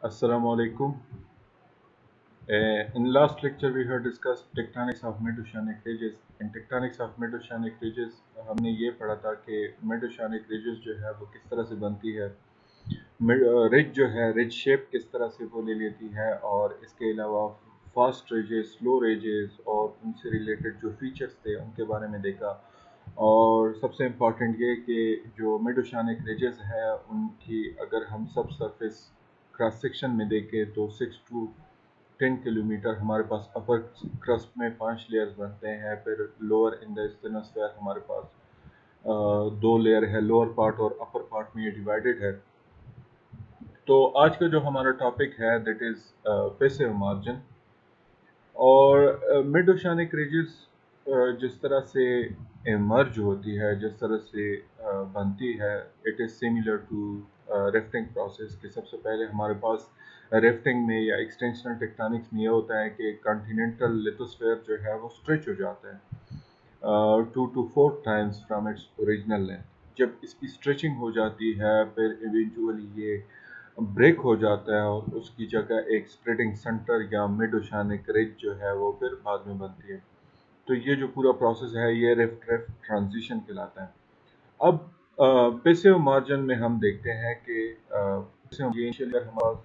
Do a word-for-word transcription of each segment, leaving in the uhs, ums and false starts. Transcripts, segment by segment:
Assalamu alaikum. Uh, in last lecture we have discussed tectonics of mid-oceanic ridges. In tectonics of mid-oceanic ridges हमने ये पढ़ा था कि mid-oceanic ridges जो है वो किस तरह से बनती है, रिज जो है रिज शेप किस तरह से वो ले लेती है, और इसके अलावा फास्ट ridges, स्लो ridges और उनसे रिलेटेड जो फीचर्स थे उनके बारे में देखा। और सबसे इम्पॉर्टेंट ये कि जो मिड ओशियानिक रिजेस है उनकी अगर हम सब सरफेस क्रॉस सेक्शन में देखें तो सिक्स टू टेन किलोमीटर हमारे पास अपर क्रस्ट में पांच लेयर्स बनते हैं। फिर लोअर इन द स्टेनोस्फेयर हमारे पास आ, दो लेयर है, लोअर पार्ट और अपर पार्ट में ये डिवाइडेड है। तो आज का जो हमारा टॉपिक है दैट इज़ पैसिव मार्जिन। और मिड ओशियानिक रिजेस जिस तरह से इमर्ज होती है, जिस तरह से uh, बनती है, it is similar to rifting process. कि सबसे पहले हमारे पास रिफ्टिंग में या एक्सटेंशनल टेक्टोनिक्स में ये होता है कि कॉन्टिनेंटल लिथोस्फीयर जो है वो स्ट्रेच हो जाता है two to four times from its original length. जब इसकी स्ट्रेचिंग हो जाती है फिर इवेंचुअली ये ब्रेक हो जाता है और उसकी जगह एक स्प्रेडिंग सेंटर या मिड ओशियानिक रिज जो है वो फिर बाद में बनती है। तो ये जो पूरा प्रोसेस है ये रिफ्ट रिफ्ट ट्रांजिशन कहलाता है। अब पैसिव मार्जिन में हम देखते हैं कि इनिशियली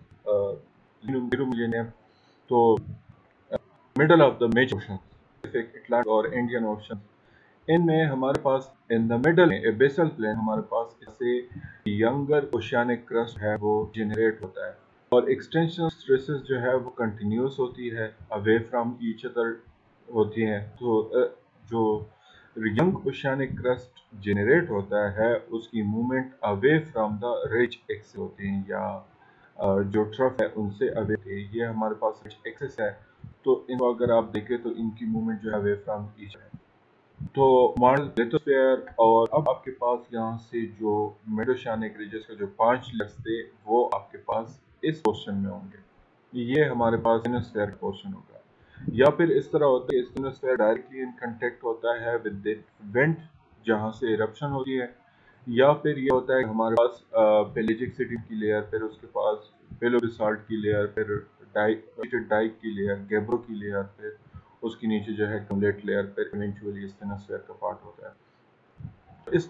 हमारे पास तो middle of the major ocean Pacific, Atlantic और इंडियन ओशन, इनमें हमारे पास इन द मिडल में बेसल प्लेन हमारे पास इससे यंगर ओशियानिक क्रस्ट है वो जनरेट होता है। और एक्सटेंशन स्ट्रेसेस जो है वो कंटिन्यूस होती है, अवे फ्रॉम ईच अदर होती हैं। तो जो यंग ओशियानिक क्रस्ट जनरेट होता है उसकी movement away from the ridge axis होती है, या जो ट्रफ है उनसे अवे थे। ये हमारे पास रिज एक्सिस है, तो इनको अगर आप देखें तो इनकी मूवमेंट जो है अवे फ्रॉम ईच है। तो मॉडल लिथोस्फीयर, और अब आपके पास यहाँ से जो मिड ओशियानिक रिजेस के जो पांच लेयर्स थे वो आपके पास इस पोर्शन में होंगे। ये हमारे पास स्टेनोस्फीयर का पोर्शन होगा, या फिर इस तरह होता है स्टेनोस्फीयर डायरेक्टली इन कांटेक्ट होता है विद द वेंट जहाँ से इरप्शन होती है। या फिर ये होता है कि हमारे पास पेलेजिक सिटी की लेयर, फिर उसके पास पेलोबिसाल्ट की लेयर, फिर डाइक डाइक की लेयर, गेब्रो की लेयर, फिर उसके नीचे जो है कम्लेट लेयर, फिर इवेंचुअली स्टेनोस्फीयर का पार्ट होता है। इस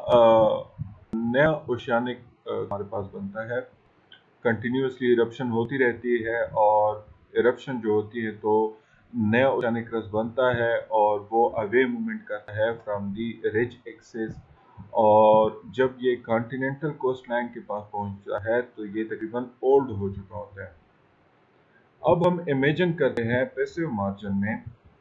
तरह नया ओशियानिक हमारे पास बनता है। कंटिन्यूसली इरप्शन होती रहती है, और इरप्शन जो होती है तो नया ओशियानिक क्रस्ट बनता है और वो अवे मूवमेंट करता है फ्रॉम दी रिज एक्सिस। और जब ये कॉन्टिनेंटल कोस्ट लाइन के पास पहुंचता है तो ये तकरीबन ओल्ड हो चुका होता है। अब हम इमेजिन करते हैं पैसिव मार्जिन में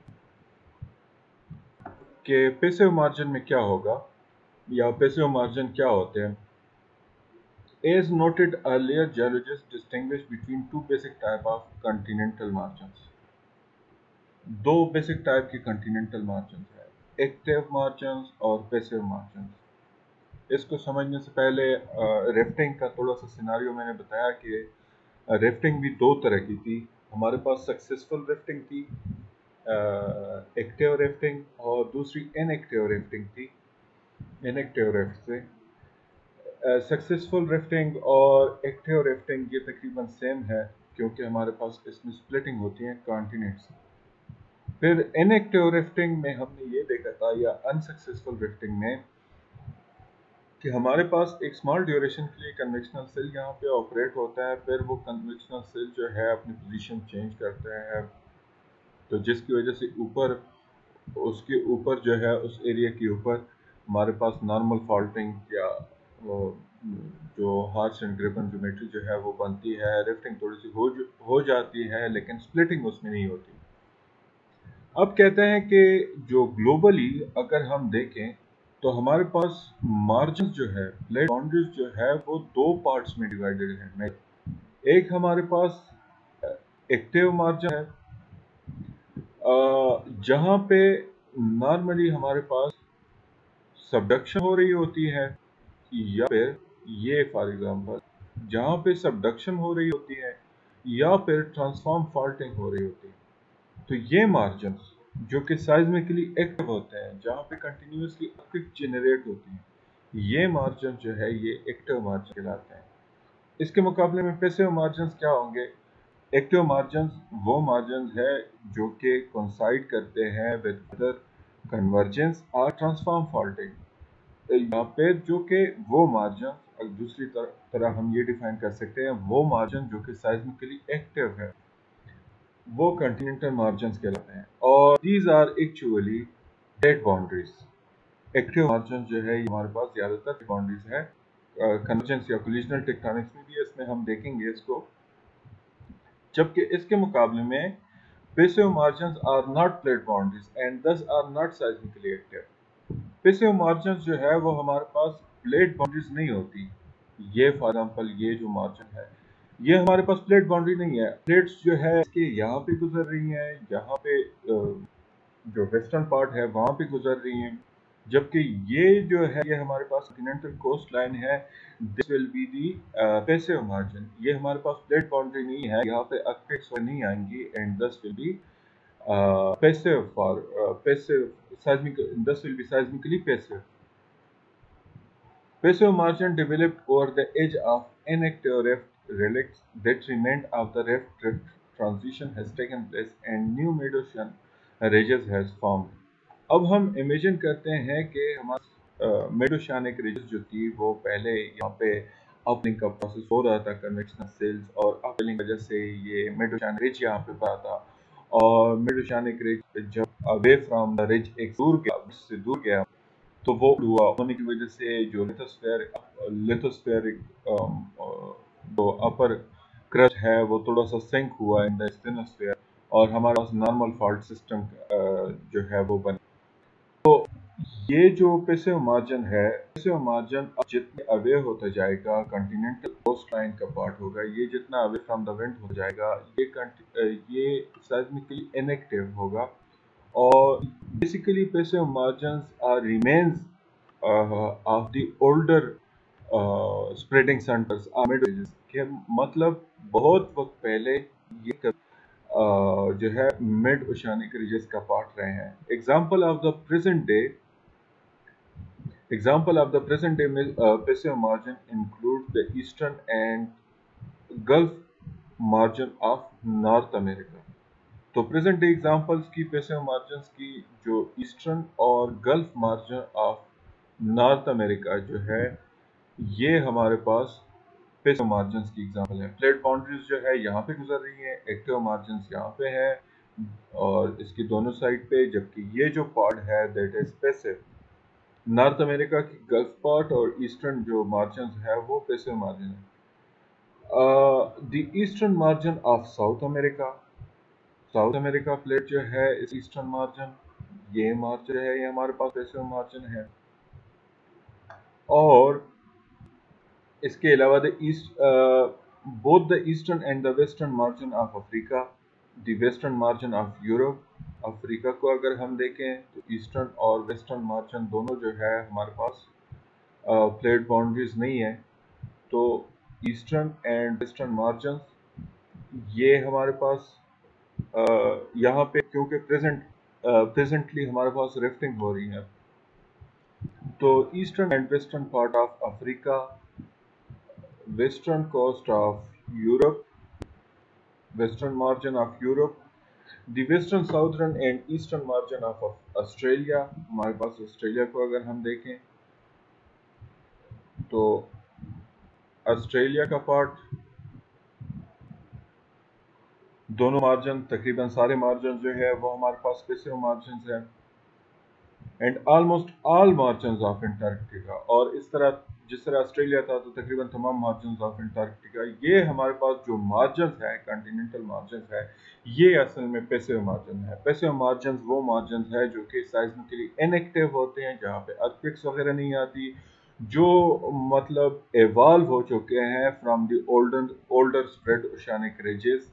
कि पैसिव मार्जिन में क्या होगा, या पैसिव मार्जिन क्या होते हैं। As noted earlier, geologists distinguish between two basic type of continental margins. दो बेसिक टाइप के कॉन्टिनेंटल मार्जिन है, एक्टिव मार्जिन और पैसिव मार्जिन। इसको समझने से पहले रिफ्टिंग का थोड़ा सा सिनारियो मैंने बताया कि रिफ्टिंग भी दो तरह की थी। हमारे पास सक्सेसफुल रिफ्टिंग थी, एक्टिव रिफ्टिंग, और दूसरी इनएक्टिव रिफ्टिंग थी। इनएक्टिव रिफ्टिंग, सक्सेसफुल रिफ्टिंग और एक्टिव रिफ्टिंग ये तकरीबन सेम है, क्योंकि हमारे पास इसमें स्प्लिटिंग होती है कॉन्टिनेंट्स। फिर इनएक्टिव रिफ्टिंग में हमने ये देखा था, या अनसक्सेसफुल रिफ्टिंग में, कि हमारे पास एक स्मॉल ड्यूरेशन के लिए कन्वेक्शनल सेल यहाँ पे ऑपरेट होता है। फिर वो कन्वेक्शनल सेल जो है अपनी पोजीशन चेंज करते हैं, तो जिसकी वजह से ऊपर उसके ऊपर जो है उस एरिया के ऊपर हमारे पास नॉर्मल फॉल्टिंग या जो हार्श एंड ग्रिफन ज्योमेट्री जो है वो बनती है। रिफ्टिंग थोड़ी सी हो हो जाती है, लेकिन स्प्लिटिंग उसमें नहीं होती। अब कहते हैं कि जो ग्लोबली अगर हम देखें तो हमारे पास मार्जिन जो है, प्लेट बाउंड्रीज जो है वो दो पार्ट्स में डिवाइडेड है। एक हमारे पास एक्टिव मार्जिन है, जहां पे नॉर्मली हमारे पास सबडक्शन हो रही होती है, या फिर ये फॉर एग्जांपल जहां पे सबडक्शन हो रही होती है या फिर ट्रांसफॉर्म फॉल्टिंग हो रही होती है। तो ये मार्जिन्स जो कि साइज़मेटिकली एक्टिव होते हैं, जहां पे कंटिन्यूसली अपकिक जनरेट होती है, ये मार्जिन जो है ये एक्टिव मार्जिन कहलाते हैं। इसके मुकाबले में पैसिव मार्जिन्स क्या होंगे? एक्टिव मार्जिन्स वो मार्जिन्स है जो कि कोइंसाइड करते हैं विद अदर कन्वर्जेंस और ट्रांसफॉर्म फॉल्टिंग। यहाँ पे जो कि वो मार्जिन, दूसरी तरह, तरह हम ये डिफाइन कर सकते हैं, वो मार्जिन जो कि साइज्मिकली एक्टिव है वो कंटिनेंटल मार्जिन्स कहलाते हैं। और these are actually dead boundaries. Active margin जो है ये हमारे पास ज़्यादातर बाउंड्रीज है। कन्वर्जेंस या कोलिजनल टेक्टोनिक्स में भी इसमें हम देखेंगे इसको। जबकि इसके मुकाबले में passive margins are not plate boundaries and this are not seismically active. Passive margins जो है वो हमारे पास प्लेट बाउंड्रीज नहीं होती। ये फॉर एग्जांपल ये जो मार्जिन है ये हमारे पास प्लेट बाउंड्री नहीं है। प्लेट्स जो है इसके यहाँ पे गुजर रही हैं, यहाँ पे जो वेस्टर्न पार्ट है वहाँ पे गुजर रही हैं। जबकि ये जो है ये हमारे पास कॉन्टिनेंटल कोस्ट लाइन है, this will be the passive margin. ये हमारे पास प्लेट बाउंड्री नहीं है, यहाँ पे अर्थक्वेक्स नहीं आएंगी and this will be passive for passive seismic, this will be seismically passive. Passive margin developed over the edge of inactive rift relics that remained after the rift drift transition has taken place and new mid-ocean ridges has formed. अब हम imagine करते हैं कि हमारा mid oceanic ridges जो थी वो पहले यहाँ पे अपलिंग का प्रोसेस हो रहा था कन्वेक्शनल सेल्स, और अपलिंग वजह से ये मिड ओशियानिक रिज यहाँ पे पड़ा था। और मिड ओशियानिक रिज जब अवे फ्रॉम द रिज एक दूर गया, उससे दूर गया, तो वो हुआ होने की वजह से जो लिथोस्फेयर लिथोस्फेरिक जो अपर क्रस्ट है वो थोड़ा सा सिंक हुआ इन द स्टेनोस्फेयर, और हमारे पास नॉर्मल फॉल्ट सिस्टम जो है वो बना। तो ये जो पैसिव मार्जिन है, पैसिव मार्जिन अब जितने अवे होता जाएगा कॉन्टिनेंटल कोस्ट लाइन का पार्ट होगा, ये जितना अवे फ्रॉम द विंड हो जाएगा ये ये seismically इनएक्टिव होगा। और basically passive margins are remains uh, of the older uh, spreading centers are mid ranges के मतलब बहुत वक्त पहले ये uh, जो है मिड ओशियानिक रीजेस का पार्ट रहे हैं। Example of the present day example of the present day uh, passive margin include the eastern and Gulf margin of North America। तो प्रेजेंट डे एग्जांपल्स की पैसिव मार्जिन्स की जो eastern और gulf margin of North America जो है ये हमारे पास पैसिव मार्जिन्स की एग्जांपल है। प्लेट बाउंड्रीज जो है यहाँ पे गुजर रही है, एक्टिव मार्जिन्स यहाँ पे है और इसकी दोनों साइड पे, जबकि ये जो पार्ट है that is passive. North America की गल्फ पार्ट और ईस्टर्न जो मार्जिन्स है वो पैसिव मार्जिन है। The eastern margin of South America, South America plate जो है इस ईस्टर्न मार्जिन, ये मार्जिन है ये हमारे पास पैसिव मार्जिन है। और इसके अलावा the east both the eastern and the western margin of Africa, the western margin of Europe. Africa को अगर हम देखें तो ईस्टर्न और वेस्टर्न मार्जिन दोनों जो है हमारे पास प्लेट बाउंड्रीज नहीं है। तो ईस्टर्न एंड वेस्टर्न मार्जिन ये हमारे पास Uh, यहाँ पे क्योंकि प्रेजेंट प्रेजेंटली हमारे पास रिफ्टिंग हो रही है, तो eastern and western part of Africa, western coast of Europe, western margin of Europe, the western southern and eastern margin of Australia. हमारे पास ऑस्ट्रेलिया को अगर हम देखें तो ऑस्ट्रेलिया का पार्ट, दोनों मार्जिन तकरीबन सारे मार्जिन जो है वो हमारे पास पैसिव मार्जिन है and almost all margin of Antarctica. और इस तरह जिस तरह ऑस्ट्रेलिया था तो तकरीबन तमाम मार्जिन ऑफ अंटार्कटिका, ये हमारे पास जो मार्जिन है कॉन्टिनेंटल मार्जिन है ये असल में पैसिव मार्जिन है। पैसिव मार्जिन वो मार्जिन है जो कि साइज्मिकली इनएक्टिव होते हैं, जहाँ पे अर्थक्वेक्स वगैरह नहीं आती, जो मतलब एवॉल्व हो चुके हैं from the older older spread oceanic ridges,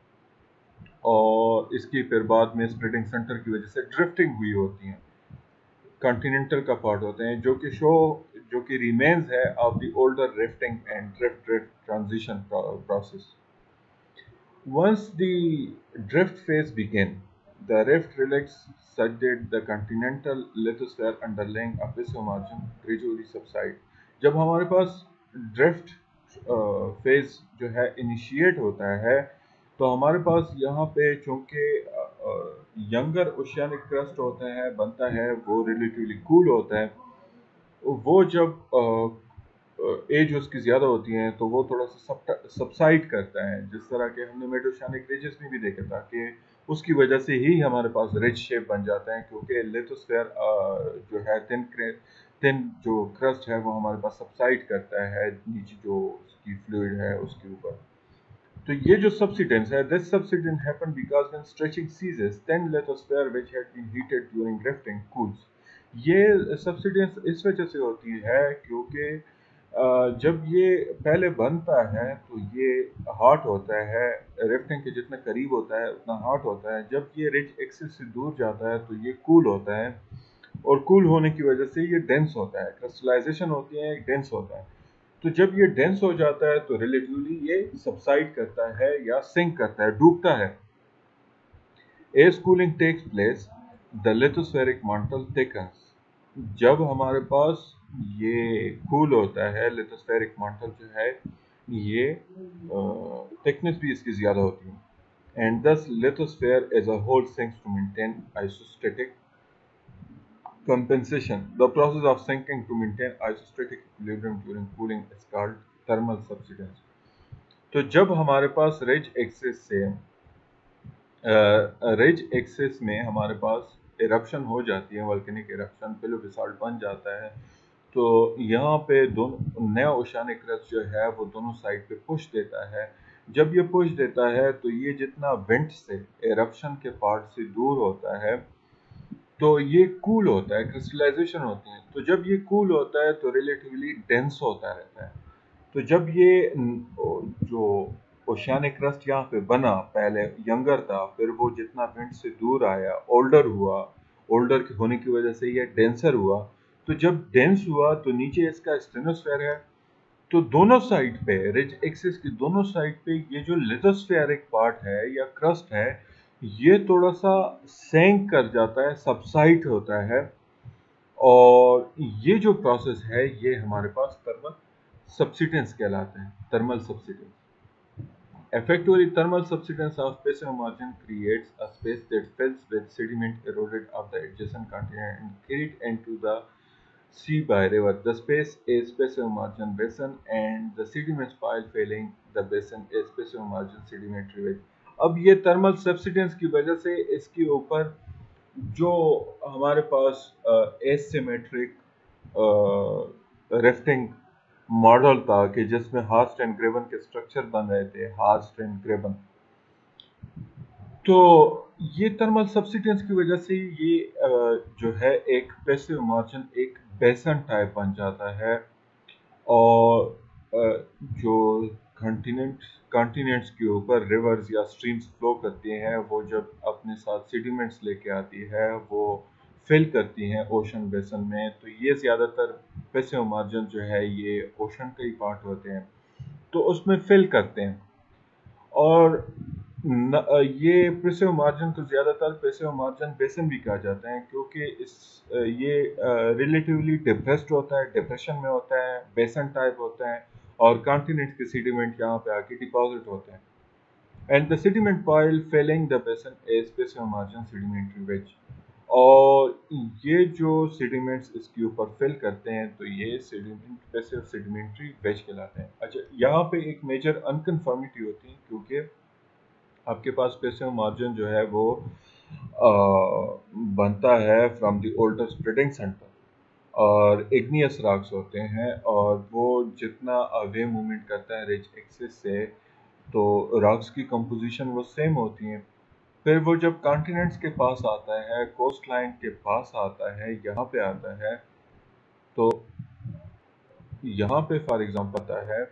और इसकी फिर बाद में स्प्रेडिंग सेंटर की वजह से ड्रिफ्टिंग हुई होती हैं, कॉन्टिनेंटल का पार्ट होते हैं, जो कि शो जो कि रिमेन्स है of the older rifting and drift drift transition process. Once the drift phase begin the rift relax such that the continental lithosphere underlying a passive margin gradually subside। जब हमारे पास drift phase जो है initiate होता है, तो हमारे पास यहाँ पे चूँकि यंगर ओशियानिक क्रस्ट होता है बनता है, वो रिलेटिवली कूल होता है। वो जब एज उसकी ज़्यादा होती है तो वो थोड़ा सा सबसाइड करता है, जिस तरह के हमने मिड ओशियानिक रिजेस में भी देखा था कि उसकी वजह से ही हमारे पास रिज शेप बन जाता है, क्योंकि लिथोस्फीयर जो है थिन थिन जो क्रस्ट है वो हमारे पास सबसाइड करता है नीचे जो उसकी फ्लूइड है उसके ऊपर। तो ये जो subsidence है, this subsidence happened because when stretching ceases, then lithosphere which had been heated during rifting cools. ये subsidence इस वजह से होती है क्योंकि जब ये पहले बनता है तो ये हॉट होता है, रिफ्टिंग के जितना करीब होता है उतना हॉट होता है। जब ये रिज एक्सिस से दूर जाता है तो ये कूल होता है, और कूल होने की वजह से ये डेंस होता है, क्रिस्टलाइजेशन होती है, डेंस होता है। तो जब ये डेंस हो जाता है तो रिलेटिवली ये सबसाइड करता है या सिंक करता है, डूबता है। As cooling takes place, the lithospheric mantle thickens। जब हमारे पास ये कूल होता है, लिथोस्फेरिक mantle जो है ये थिकनेस भी इसकी ज्यादा होती है, and this lithosphere as a whole sinks to maintain isostatic compensation. The process of sinking to maintain isostatic equilibrium during cooling is called thermal subsidence. तो जब हमारे पास रिज एक्सिस से रिज एक्सिस में हमारे पास इरप्शन हो जाती है, वोल्केनिक इरप्शन, पिलो बेसाल्ट बन जाता है, तो यहाँ पे दोनों नया ओशियानिक क्रस्ट जो है वो दोनों साइड पे पुश देता है। जब ये पुश देता है तो ये जितना वेंट से इरप्शन के पार्ट से दूर होता है तो ये कूल होता है, क्रिस्टलाइजेशन होती है। तो जब ये कूल होता है तो रिलेटिवली डेंस होता रहता है। तो जब ये जो ओशियानिक क्रस्ट यहाँ पे बना, पहले यंगर था, फिर वो जितना विंड से दूर आया ओल्डर हुआ, ओल्डर होने की वजह से ये डेंसर हुआ। तो जब डेंस हुआ तो नीचे इसका स्टेनोस्फेयर है, तो दोनों साइड पे, रिज एक्सिस की दोनों साइड पे ये जो लिथोस्फेरिक पार्ट है या क्रस्ट है ये थोड़ा सा सेंक कर जाता है, सबसाइड होता है, और ये जो प्रोसेस है ये हमारे पास थर्मल सबसिडेंस कहलाते हैं, thermal subsidence. Effectively, thermal subsidence of space margin creates a space that fills with sediment eroded of the adjacent continent and carried into the sea by river. The space is space margin basin, and the sediment pile filling the basin is space margin sedimentary wedge. अब ये thermal subsidence की वजह से इसके ऊपर जो हमारे पास एसिमेट्रिक रिफ्टिंग मॉडल था कि जिसमें हार्स्ट एंड ग्रेवन के स्ट्रक्चर बन रहे थे, हार्स्ट एंड ग्रेवन, तो ये थर्मल सब्सिडेंस की वजह से ये जो है एक पैसिव मार्जिन एक बेसन टाइप बन जाता है, और जो कॉन्टिनेंट कॉन्टिनेंट्स के ऊपर रिवर्स या स्ट्रीम्स फ्लो करती हैं वो जब अपने साथ सेडिमेंट्स लेके आती है वो फिल करती हैं ओशन बेसन में। तो ये ज़्यादातर पैसिव मार्जिन जो है ये ओशन का ही पार्ट होते हैं, तो उसमें फिल करते हैं। और न, ये पैसिव मार्जिन को ज़्यादातर पैसिव मार्जिन बेसन भी कहा जाता है, क्योंकि इस ये रिलेटिवली डिप्रेस्ड होता है, डिप्रेशन में होता है, बेसन टाइप होता है, और कॉन्टिनेंट के सेडिमेंट यहाँ पे आके डिपॉजिट होते हैं। And the sediment pile filling the basin is passive margin sedimentary wedge. और ये जो सेडिमेंट्स इसके ऊपर फिल करते हैं तो ये सेडिमेंट पैसिव सेडिमेंट्री वेज कहलाते हैं। अच्छा, यहाँ पे एक मेजर अनकन्फर्मिटी होती है, क्योंकि आपके पास पैसिव मार्जिन जो है वो आ, बनता है from the older spreading centre, और इग्नियस रॉक्स होते हैं, और वो जितना वेव मूवमेंट करता है रिज एक्सिस से तो रॉक्स की कंपोजिशन वो सेम होती हैं। फिर वो जब कॉन्टिनेंट्स के पास आता है, कोस्ट लाइन के पास आता है, यहाँ पे आता है, तो यहाँ पे फॉर एग्जाम्पल आता है,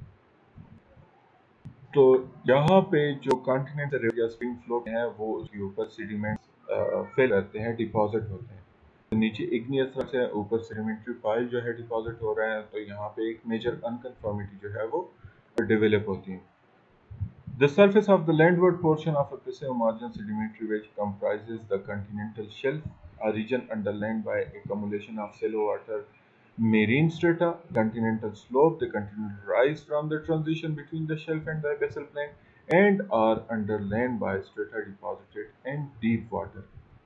तो यहाँ पे जो कॉन्टिनेंट या स्ट्रीम फ्लो हैं वो उसके ऊपर सेडिमेंट्स फिल करते हैं, डिपॉजिट होते हैं। तो नीचे इग्नियस रॉक्स है, ऊपर सेडिमेंट्री पाइल जो है डिपॉजिट हो रहा है, तो यहाँ पे एक मेजर अनकन्फर्मिटी जो है वो डेवलप होती है। The surface of the landward portion of a passive margin sedimentary wedge comprises the continental shelf, a region underlain by accumulation of shallow water Marine strata, continental slope, the continental rise from the transition between the shelf and the abyssal plain, and are underlain by strata deposited in deep water.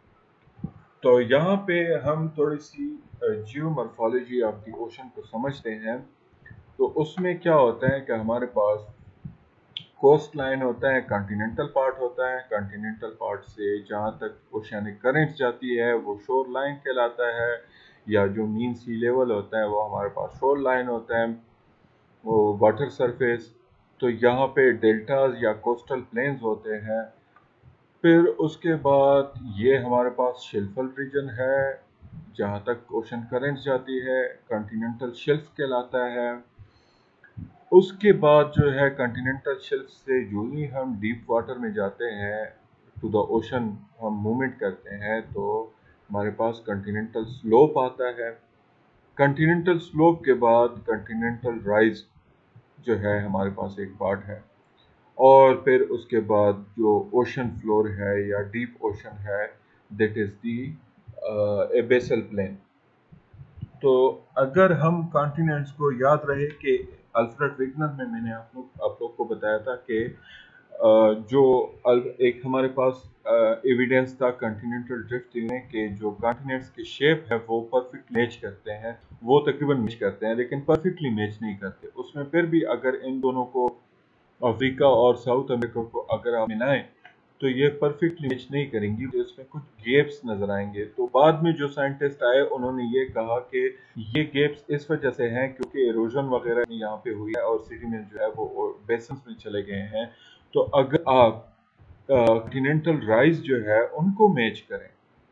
तो यहाँ पे हम थोड़ी सी geomorphology of the ocean को समझते हैं। तो उसमें क्या होता है कि हमारे पास कोस्ट लाइन होता है, कॉन्टिनेंटल पार्ट होता है, कॉन्टिनेंटल पार्ट से जहाँ तक ओशियानिक करंट्स जाती है वो शोर लाइन कहलाता है, या जो मीन सी लेवल होता है वो हमारे पास शोर लाइन होता है, वो वाटर सरफेस। तो यहाँ पे डेल्टाज या कोस्टल प्लेन्स होते हैं। फिर उसके बाद ये हमारे पास शेल्फल रीजन है, जहाँ तक ओशन करंट्स जाती है कॉन्टिनेंटल शेल्फ कहलाता है। उसके बाद जो है कॉन्टिनेंटल शेल्फ से जो ही हम डीप वाटर में जाते हैं टू द ओशन, हम मूवमेंट करते हैं, तो हमारे पास कॉन्टिनेंटल स्लोप आता है। कॉन्टिनेंटल स्लोप के बाद कॉन्टिनेंटल राइज जो है हमारे पास एक पार्ट है, और फिर उसके बाद जो ओशन फ्लोर है या डीप ओशन है, that is the abyssal plain. तो अगर हम कॉन्टिनेंट्स को याद रहे कि अल्फ्रेड वेगनर में मैंने आप लोग आप लोग को बताया था कि जो एक हमारे पास एविडेंस था कॉन्टिनेंटल ड्रिफ्ट में कि जो कॉन्टिनेंट्स की शेप है वो परफेक्ट मैच करते हैं, वो तकरीबन मैच करते हैं लेकिन परफेक्टली मैच नहीं करते। उसमें फिर भी अगर इन दोनों को, अफ्रीका और साउथ अमेरिका को अगर आप मिलाएं, तो ये परफेक्टली मैच नहीं करेंगी, तो इसमें कुछ गैप्स नजर आएंगे। तो बाद में जो साइंटिस्ट आए उन्होंने ये कहा कि ये गैप्स इस वजह से हैं क्योंकि एरोजन वगैरह यहाँ पे हुई है और सेडिमेंट जो है वो बेसन्स में चले गए हैं। तो अगर आप कॉन्टिनेंटल राइज जो है उनको मैच करें,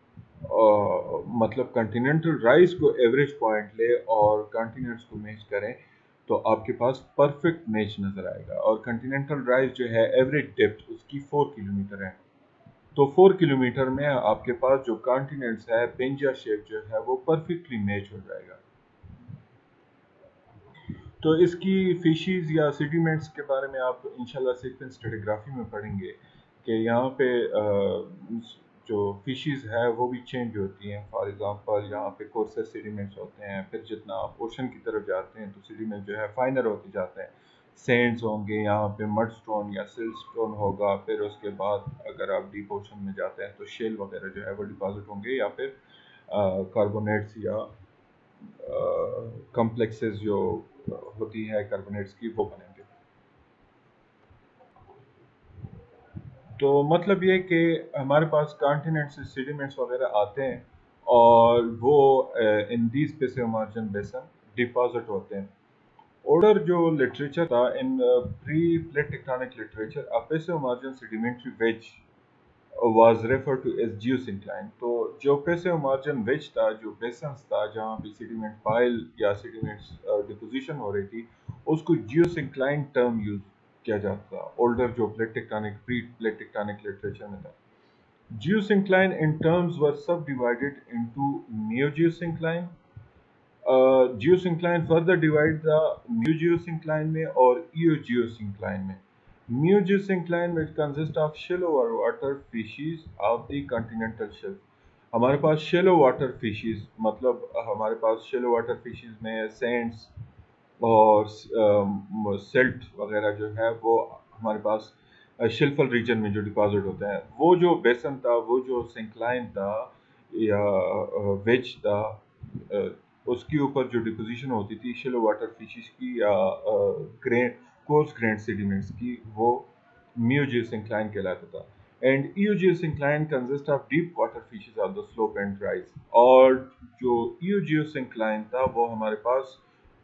Uh, मतलब कॉन्टिनेंटल राइज को एवरेज पॉइंट ले और कॉन्टिनेंट्स को मैच करें, तो आपके पास परफेक्ट मैच नजर आएगा। और कॉन्टिनेंटल राइज जो है एवरेज डेप्थ उसकी फोर किलोमीटर है, तो फोर किलोमीटर में आपके पास जो कॉन्टिनेंट्स है पेंजा शेप जो है वो परफेक्टली मैच हो जाएगा। तो इसकी फिशीज या सेडिमेंट्स के बारे में आप इंशाल्लाह सीक्वेंस स्ट्रेटिग्राफी में पढ़ेंगे कि यहाँ पे जो फिशीज है वो भी चेंज होती हैं। फॉर एग्जांपल यहाँ पे कोर्सेस सेडिमेंट्स होते हैं, फिर जितना आप ओशन की तरफ जाते हैं तो सेडिमेंट जो है फाइनर होते जाते हैं, सैंड्स होंगे, यहाँ पे मड स्टोन या सिल स्टोन होगा। फिर उसके बाद अगर आप डीप ओशन में जाते हैं तो शेल वगैरह जो है वो डिपॉजिट होंगे, या फिर कार्बोनेट्स या कॉम्प्लेक्सेस जो होती है कार्बोनेट्स की वो बनेंगे। तो मतलब ये कि हमारे पास कॉन्टिनेंट से सेडिमेंट्स वगैरह आते हैं और वो in these passive margin basin deposit होते हैं। ओल्डर जो लिटरेचर था in pre plate tectonic literature, a passive margin sedimentary wedge was refer to as geosyncline. तो जो पैसिव मार्जिन वेज था, जो बेसन्स था जहाँ पे सेडिमेंट पाइल या सेडिमेंट्स डिपोजिशन हो रही थी, उसको जियोसिंक्लाइन टर्म यूज किया जाता था ओल्डर जो plate tectonic pre plate tectonic literature में था। Geosyncline in terms were subdivided into neo-geosyncline, uh, geosyncline further divide the neo-geosyncline में और eo-geosyncline में। Neo-geosyncline which consists of shallow water species of the continental shelf। हमारे पास shallow water species मतलब हमारे पास shallow water species में sands और सिल्ट वगैरह जो है वो हमारे पास शेल्फल रीजन में जो डिपॉजिट होता है। वो जो बेसन था, वो जो सिंक्लाइन था या वेज था, उसके ऊपर जो डिपोजिशन होती थी शेलो वाटर फिशेस की या ग्रेन कोर्स ग्रेन सेडिमेंट्स की, वो मियोजियोसिंक्लाइन कहलाता था। And eugeosyncline consist of deep water facies of the slope and rise. और जो ईओजियोसिंक्लाइन था वो हमारे पास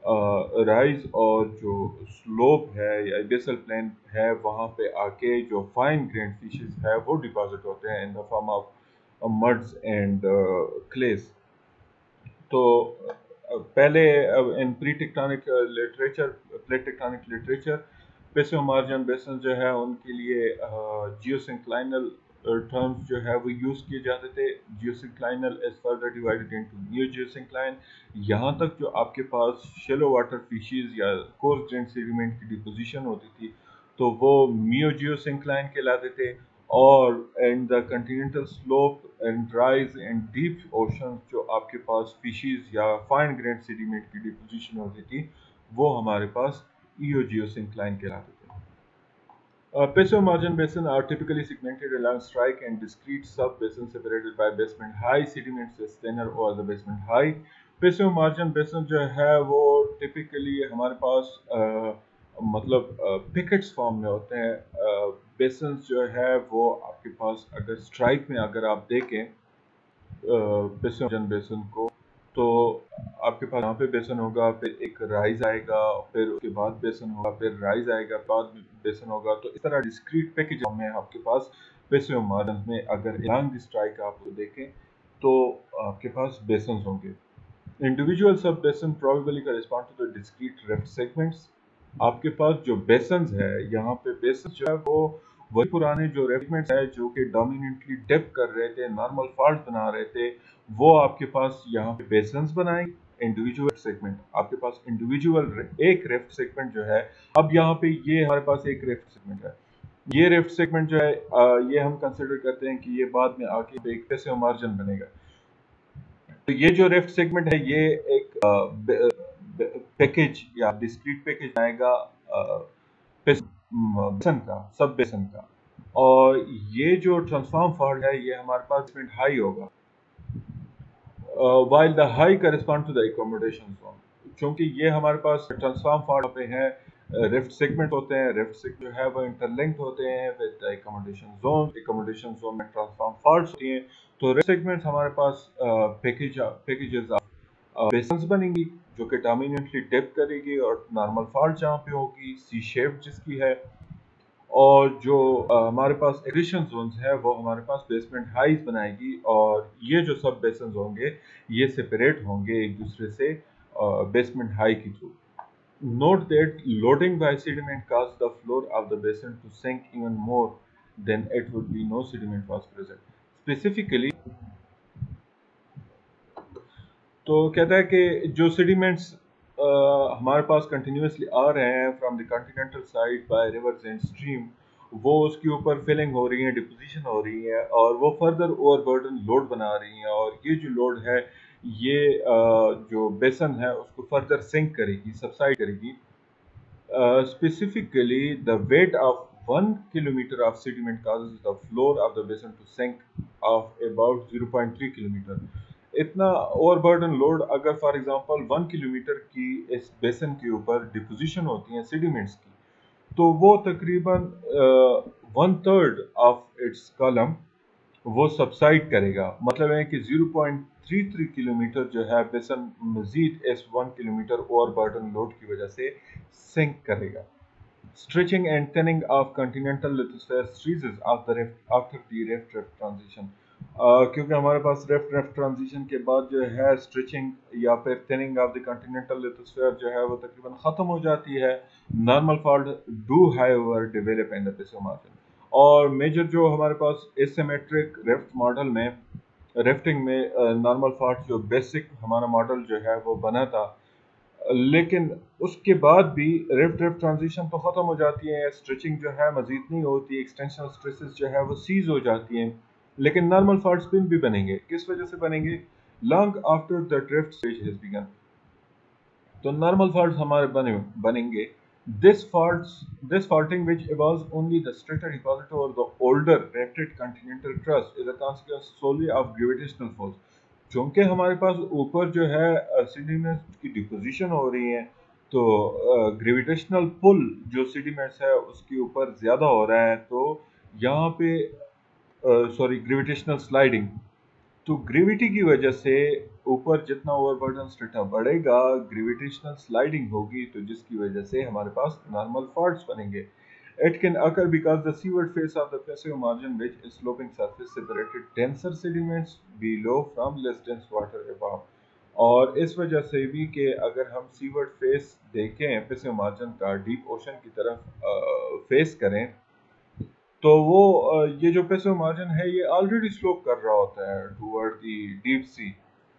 राइज uh, और जो स्लोप है या एबेसल प्लेन है वहाँ पे आके जो फाइन ग्रेन फिशेस है वो डिपॉजिट होते हैं in the form of muds and clays. तो uh, पहले in pre tectonic literature plate tectonic literature passive margin basin जो है उनके लिए जियोसिंक्लाइनल टर्म्स जो है वो यूज किए जाते थे। Geosynclinal is further divided into new geosyncline. यहाँ तक जो आपके पास शेलो वाटर फिशेस या कोर्स ग्रेन सेडिमेंट की डिपोजिशन होती थी तो वो मियो जियोसिंक्लाइन कहलाते थे। और and the continental slope and rise and deep ocean जो आपके पास फिशीज या फाइन ग्रेन सेडिमेंट की डिपोजिशन होती थी वो हमारे पास ईओजियोसिंक्लाइन कहलाते थे। Uh, Pessoa margin basin are typically segmented along strike and discrete sub-basins separated by basement high sediment से thinner or the basement high. Pessoa margin basin जो है वो typically हमारे पास uh, मतलब पिकेट्स फॉर्म में होते हैं। बेसन्स जो है वो आपके पास अगर स्ट्राइक में अगर आप देखें बेसन बेसन को तो आपके पास यहाँ पे बेसन होगा, फिर एक राइज आएगा, फिर उसके बाद बेसन होगा, फिर राइज आएगा, बाद बेसन होगा। तो इस तरह डिस्क्रीट पैकेज में आपके पास बेसन मार्जिन में अगर अलॉन्ग द स्ट्राइक आप देखें तो आपके पास बेसन होंगे। Individual sub basin probably correspond to the discrete rift segments. आपके पास जो बेसन्स है यहाँ पे बेसन जो है वो वही पुराने जो रेफ्टमेंट्स है जो कि डोमिनेंटली डेप कर रहे थे, नॉर्मल फॉल्ट बना रहे थे, वो आपके पास यहाँ पे बेसन्स बनाएंगे। इंडिविजुअल सेगमेंट आपके पास इंडिविजुअल एक रेफ्ट सेगमेंट जो है, अब यहाँ पे ये हमारे पास एक रेफ्ट सेगमेंट है, ये रेफ्ट सेगमेंट जो है आ, ये हम कंसिडर करते हैं कि ये बाद में आके एक पैसे मार्जिन बनेगा। तो ये जो रेफ्ट सेगमेंट है ये एक पैकेज या डिस्क्रीट पैकेज आएगा बेसन का, सब बेसन का। और ये जो ट्रांसफॉर्म फॉल्ट है ये हमारे पास हाई होगा, while the high correspond to the accommodation zone. क्योंकि ये हमारे पास ट्रांसफॉर्म फॉल्ट पे हैं, रेफ्ट सेगमेंट होते हैं, रेफ्ट सेगमेंट जो है वो इंटरलिंक्ड होते हैं with accommodation zone, accommodation zone में ट्रांसफॉर्म फॉल्ट्स होती हैं। तो रेफ्ट सेगमेंट्स हमारे पास पैकेज पैकेजेस बेसन्स बनेंगी जो कि डोमिनेंटली डेप करेगी और नॉर्मल फॉल्ट जहाँ पे होगी सी शेप जिसकी है। और जो uh, हमारे पास एग्रीशन जोन्स है वो हमारे पास बेसमेंट हाइज बनाएगी और ये जो सब बेसन्स होंगे ये सेपरेट होंगे एक दूसरे से बेसमेंट हाई की थ्रू। Note that loading by sediment caused the floor of the basin to sink even more than it would be no sediment was present. Specifically, तो कहता है कि जो सेडिमेंट्स हमारे पास कंटिन्यूसली आ रहे हैं from the continental side by rivers and stream, वो उसके ऊपर फिलिंग हो रही है, डिपोजिशन हो रही है और वो फर्दर ओवरबर्डन लोड बना रही हैं। और ये जो लोड है ये जो बेसन है उसको फर्दर सिंक करेगी, सबसाइड करेगी। Specifically the weight of one kilometer of sediment causes the floor of the basin to sink of about zero point three kilometer. इतना ओवरबर्डन लोड अगर फॉर एग्जांपल वन किलोमीटर की इस बेसन के ऊपर deposition होती हैं सेडिमेंट्स की, तो वो तकरीबन one third of its column वो सबसाइड करेगा। मतलब है कि zero point three three kilometer जो है बेसन मजीद इस वन किलोमीटर ओवरबर्डन लोड की वजह से सिंक करेगा। Stretching and thinning of continental lithosphere freezes after the rift after the rift rift transition. uh, क्योंकि हमारे पास रिफ्ट रिफ्ट ट्रांजिशन के बाद जो है स्ट्रेचिंग या फिर thinning of the continental lithosphere जो है वो तकरीबन ख़त्म हो जाती है। Normal fault do however develop in the passive margin. और मेजर जो हमारे पास एसिमेट्रिक रिफ्ट मॉडल में रिफ्टिंग में नॉर्मल फॉल्ट जो बेसिक हमारा मॉडल जो है वो बना था, लेकिन उसके बाद भी रिफ्ट रिफ्ट ट्रांजिशन तो ख़त्म हो जाती है, स्ट्रेचिंग जो है मजीद नहीं होती, एक्सटेंशनल स्ट्रेसेस जो है वो सीज हो जाती हैं, लेकिन नॉर्मल फॉल्ट स्पिन भी बनेंगे। किस वजह से बनेंगे? Long after the drift stage has begun. तो नॉर्मल फॉल्ट हमारे बने बनेंगे। This faults this faulting which evolves only the strata deposit over the older rifted continental crust is a consequence solely of gravitational force. क्योंकि हमारे पास ऊपर जो है sediments की डिपोजिशन हो रही है, तो ग्रेविटेशनल पुल जो सेडिमेंट्स है उसके ऊपर ज़्यादा हो रहा है, तो यहाँ पे सॉरी ग्रेविटेशनल स्लाइडिंग, तो ग्रेविटी की वजह से ऊपर जितना ओवरबर्डन स्ट्रेटा बढ़ेगा ग्रेविटेशनल स्लाइडिंग होगी, तो जिसकी वजह से हमारे पास नॉर्मल फॉल्ट्स बनेंगे। It can occur because the seaward face of the passive margin, which is sloping surface, separated denser sediments below from less dense water above. और इस वजह से भी कि अगर हम सीवर्ड फेस देखें पैसिव मार्जिन का डीप ओशन की तरफ फेस करें, तो वो ये जो पैसिव मार्जिन है ये ऑलरेडी स्लोप कर रहा होता है toward the deep sea.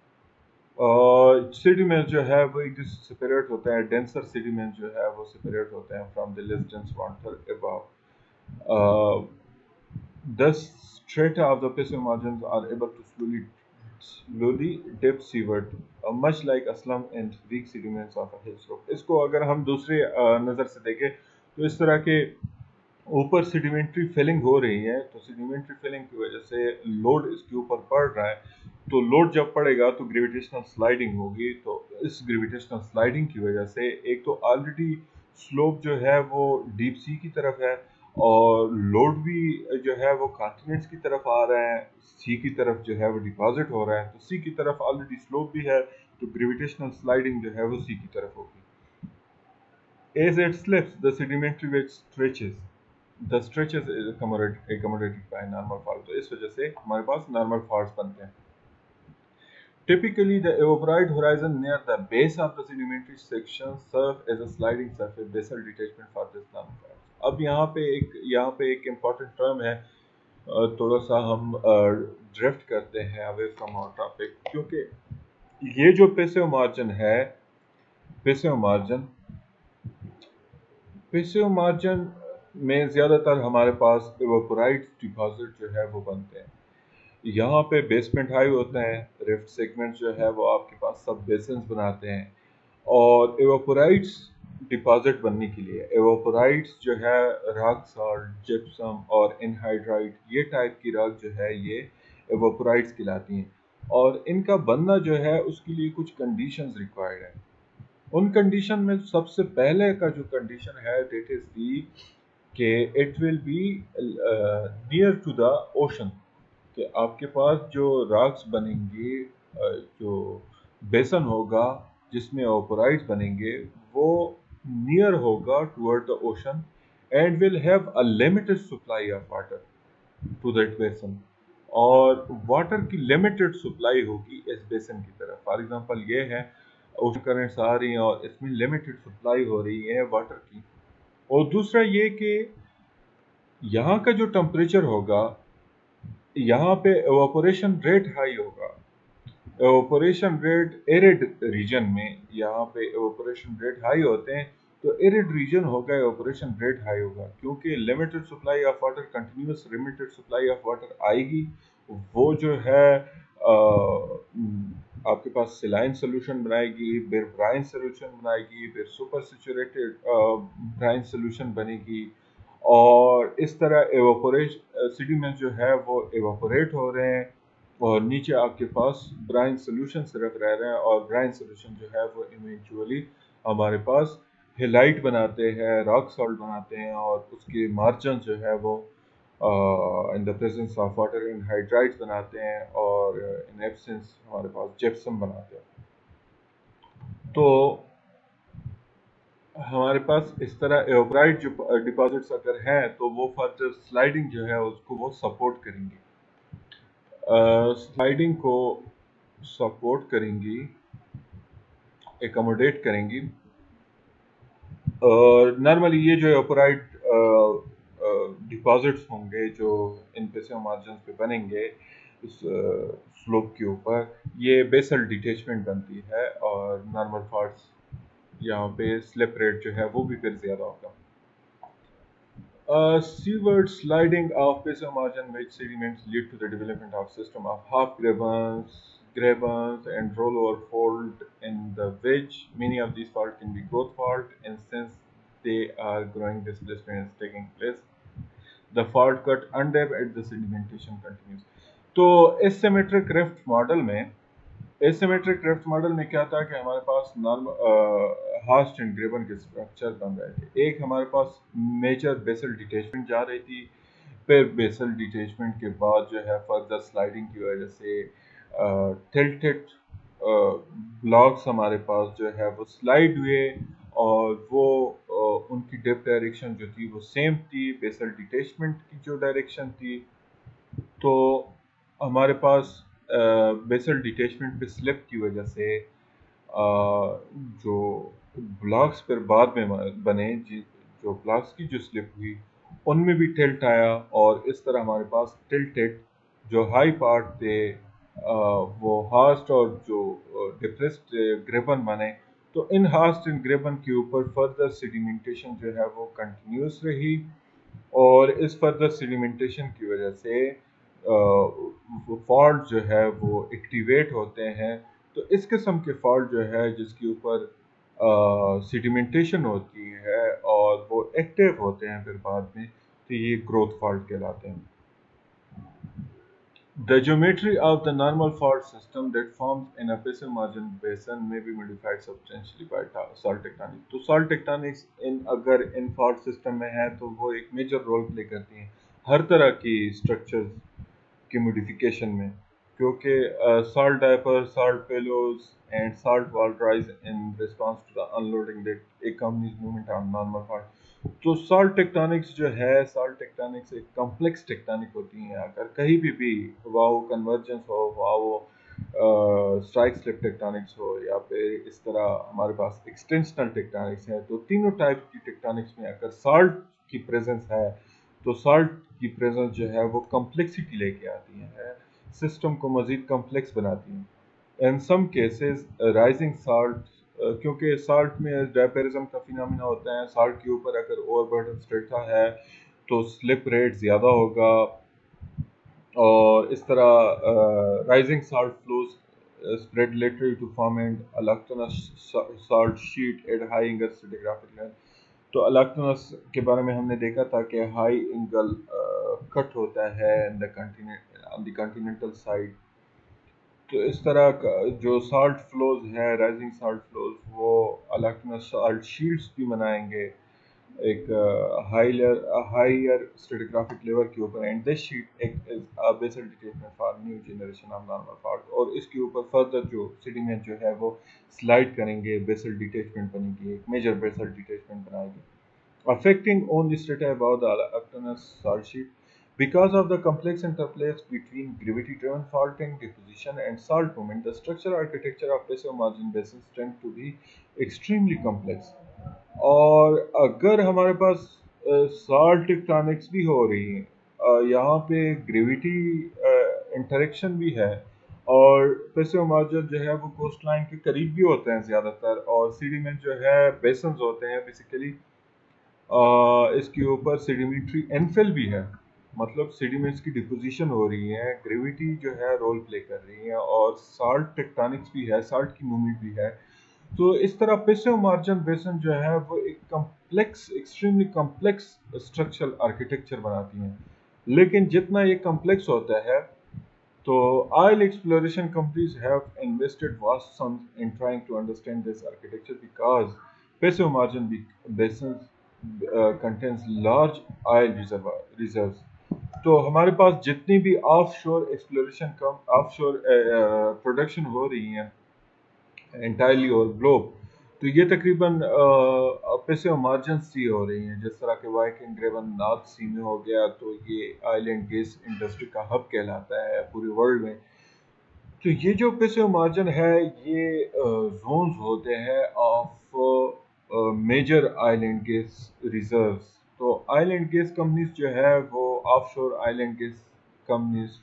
Sediment जो है वो एक दूसरे से सेपरेट होता है, डेंसर सेडिमेंट जो है वो सेपरेट होते हैं from the less dense water above. The strata of the passive margins are able to slowly slowly dip seaward, uh, much like a slump and weak sediments of a hill slope. इसको अगर हम दूसरे uh, नज़र से देखें तो इस तरह के ऊपर सेडिमेंट्री फिलिंग हो रही है, तो सेडिमेंट्री फिलिंग की वजह से लोड इसके ऊपर पड़ रहा है, तो लोड जब पड़ेगा तो ग्रेविटेशनल स्लाइडिंग होगी। तो इस ग्रेविटेशनल स्लाइडिंग की वजह से एक तो ऑलरेडी स्लोप जो है वो डीप सी की तरफ है, और लोड भी जो है वो कॉन्टिनेंट्स की तरफ आ रहा है, सी की तरफ जो है वो डिपॉजिट हो रहा है, तो सी की तरफ ऑलरेडी स्लोप भी है, तो ग्रेविटेशनल स्लाइडिंग जो है वो सी की तरफ होगी। As it slips, the sedimentary wedge stretches. The stretches is accommodated accommodated by normal fault. तो इस वजह से हमारे पास normal faults बनते हैं। Typically, the evaporite horizon near the base of the sedimentary section serve as a sliding surface basal detachment for this normal fault. अब यहाँ पे एक यहाँ पे एक important term है, अ, थोड़ा सा हम ड्रिफ्ट करते हैं अवे फ्रॉम आवर टॉपिक, क्योंकि ये जो पैसिव मार्जिन है, पैसिव मार्जिन पैसिव मार्जिन में ज़्यादातर हमारे पास एवापोराइट डिपॉजिट जो है वो बनते हैं। यहाँ पे बेसमेंट हाई होता है, रिफ्ट सेगमेंट जो है वो आपके पास सब बेसन्स बनाते हैं, और एवापोराइट्स डिपॉजिट बनने के लिए एवापोराइट्स जो है रॉक सॉल्ट, जिप्सम और एनहाइड्राइट, ये टाइप की रॉक जो है ये एवापोराइट्स कहलाती हैं, और इनका बनना जो है उसके लिए कुछ कंडीशंस रिक्वायर्ड है। उन कंडीशन में सबसे पहले का जो कंडीशन है दैट इज दी कि it will be near to the ocean, कि आपके पास जो रॉक्स बनेंगे, uh, जो बेसन होगा जिसमें ओपोराइट्स बनेंगे, वो नियर होगा toward the ocean and will have a limited supply of water to that basin, और वाटर की लिमिटेड सप्लाई होगी इस बेसन की तरफ। फॉर एग्जांपल ये है, ओशन करंट्स आ रही हैं और इसमें लिमिटेड सप्लाई हो रही है वाटर की। और दूसरा ये कि यहाँ का जो टेम्परेचर होगा, यहाँ पे एवापोरेशन रेट हाई होगा। एवापोरेशन रेट एरिड रीजन में, यहाँ पे एवापोरेशन रेट हाई होते हैं, तो एरिड रीजन होगा, एवापोरेशन रेट हाई होगा, क्योंकि limited supply of water, continuous limited supply of water आएगी, वो जो है आ, आपके पास सिलाइन सोल्यूशन बनाएगी, फिर ब्राइन सोल्यूशन बनाएगी, फिर सुपर सैचुरेटेड ब्राइन सोल्यूशन बनेगी, और इस तरह एवापोरेट सेडिमेंट जो है वो एवापोरेट हो रहे हैं, और नीचे आपके पास ब्राइन सोल्यूशन सिर्फ रह रहे हैं, और ब्राइन सोल्यूशन जो है वो इवेंचुअली हमारे पास हेलाइट बनाते हैं, रॉक सॉल्ट बनाते हैं, और उसके मार्जिन जो है वो in the presence of water in hydrides बनाते हैं, और इन एब्सेंस हमारे पास जिप्सम बनाते हैं। तो हमारे पास इस तरह एवोब्राइट जो डिपॉजिट्स अगर हैं तो वो फर्दर स्लाइडिंग जो है उसको वो सपोर्ट करेंगी, स्लाइडिंग को सपोर्ट करेंगी, एकोमोडेट करेंगी। और नॉर्मली ये जो एवोब्राइट डिपॉजिट्स होंगे जो इन पैसिव मार्जिन पे बनेंगे इस स्लोप के ऊपर, ये बेसल डिटेचमेंट बनती है, और नॉर्मल फॉल्ट्स यहाँ पे स्लिप रेट जो है वो भी फिर ज़्यादा होगा। Uh, seaward sliding of passive margin wedge sediments lead to the development of system of half gravens, gravens and rollover fault in the wedge. Many of these faults can be growth fault, and since they are growing displacement is taking place, the fault cut undepth at the sedimentation continues. तो asymmetric rift model में asymmetric rift model में क्या था कि हमारे पास normal horst and graben के structure बन रहे थे। एक हमारे पास मेजर बेसल डिटेचमेंट जा रही थी, फिर बेसल डिटेचमेंट के बाद जो है फर्दर स्लाइडिंग की वजह से टिल्टेड ब्लॉक्स हमारे पास जो है वो स्लाइड हुए, और वो uh, उनकी डिप डायरेक्शन जो थी वो सेम थी बेसल डिटेचमेंट की जो डायरेक्शन थी। तो हमारे पास बेसल डिटेचमेंट पे स्लिप की वजह से uh, जो ब्लॉक्स पर बाद में बने, जो ब्लॉक्स की जो स्लिप हुई उनमें भी टिल्ट आया, और इस तरह हमारे पास टिल्टेड जो हाई पार्ट थे uh, वो हास्ट और जो डिप्रेस्ड ग्रेबन बने। तो इन हास्ट एंड ग्रेबन के ऊपर फर्दर सेडिमेंटेशन जो है वो कंटिन्यूस रही, और इस फर्दर सेडिमेंटेशन की वजह से फॉल्ट जो है वो एक्टिवेट होते हैं। तो इस किस्म के फॉल्ट जो है जिसके ऊपर सेडिमेंटेशन होती है और वो एक्टिव होते हैं फिर बाद में, तो ये ग्रोथ फॉल्ट कहलाते हैं। The geometry of the normal fault system that forms in a passive margin basin may be modified substantially by salt tectonics. तो salt tectonics इन अगर इन fault system में है तो वो एक मेजर रोल प्ले करती हैं हर तरह की structures की modification में, क्योंकि salt diaper, salt pillows and salt wall rise in response to the unloading that accompanies movement on normal fault. तो सॉल्ट टेक्टोनिक्स जो है, सॉल्ट टेक्टोनिक्स एक कॉम्प्लेक्स टेक्टोनिक होती हैं। अगर कहीं भी भी वाओ कन्वर्जेंस हो, वाओ स्ट्राइक स्लिप टेक्टोनिक्स हो, या फिर इस तरह हमारे पास एक्सटेंशनल टेक्टोनिक्स है, तो तीनों टाइप की टेक्टोनिक्स में अगर सॉल्ट की प्रेजेंस है तो सॉल्ट की प्रेजेंस जो है वो कॉम्प्लेक्सिटी लेके आती है, सिस्टम को मजीद कॉम्प्लेक्स बनाती है। In some cases rising salt, क्योंकि साल्ट में डायपेरिज्म का फिनोमेना होता है, साल्ट के ऊपर अगर ओवरबर्डन स्ट्रेटा है तो स्लिप रेट ज़्यादा होगा, और इस तरह rising salt flows spread laterally to form an allochthonous salt sheet at high angle stratigraphic level. तो अलेक्टोनस के बारे में हमने देखा था कि हाई एंगल कट होता है in the continent on the continental side. तो इस तरह का जो साल्ट फ्लोज है, राइजिंग साल्ट फ्लोज, वो अलेक्टोनस साल्ट शीट्स भी बनाएंगे एक हाइयर हायर स्ट्रेटिग्राफिक लेवल के ऊपर, एंड दिस शीट एक basal detachment for new generation of normal fault. और इसके ऊपर फर्दर जो सेडिमेंट जो है वो स्लाइड करेंगे, बेसल डिटेचमेंट बनेगी, एक मेजर बेसल डिटेचमेंट बनाएगी, affecting only strata above the Actonus salt sheet. Because of the complex interplays between gravity-driven faulting, deposition, and salt movement, the structural architecture of passive margin basins tend to be extremely complex. और अगर हमारे पास salt tectonics भी हो रही है, अ, यहाँ पे gravity interaction भी है, और पैसिव मार्जिन जो है वो कोस्ट लाइन के करीब भी होते हैं ज़्यादातर, और सीडीमेंट जो है बेसन्स होते हैं बेसिकली। आ, इसके ऊपर सेडिमेंट्री एनफिल भी है, मतलब सेडिमेंट्स की डिपोजिशन हो रही है, ग्रेविटी जो है रोल प्ले कर रही है, और साल्ट टेक्टोनिक्स भी है, साल्ट की मूवमेंट भी है। तो इस तरह पैसिव मार्जिन बेसन जो है वो एक complex, extremely complex structural architecture बनाती हैं। लेकिन जितना ये कॉम्प्लेक्स होता है, तो oil exploration companies have invested vast sums in trying to understand this architecture because passive margin basins uh, contains large oil reservoir reserves. तो हमारे पास जितनी भी offshore exploration cum offshore production हो रही है एंटायरली और globe, तो ये तकरीबन पैसिव मार्जिन सी हो रही हैं। जिस तरह के वाइकिंग ग्रेवन नॉर्थ सी में हो गया, तो ये आइलैंड गैस इंडस्ट्री का हब कहलाता है पूरे वर्ल्ड में। तो ये जो पैसिव मार्जिन है, ये जोन्स होते हैं of major oil and gas reserves. तो आइलैंड गैस कंपनीज जो है वो ऑफशोर आइलैंड गैस कंपनीज